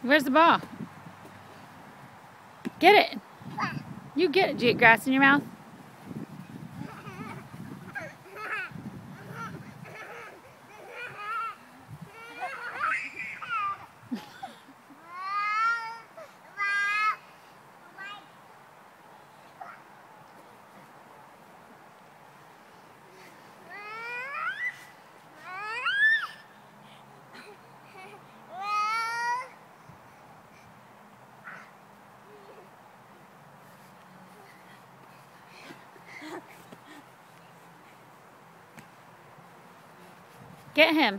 Where's the ball? Get it. You get it. Did you get grass in your mouth? Get him.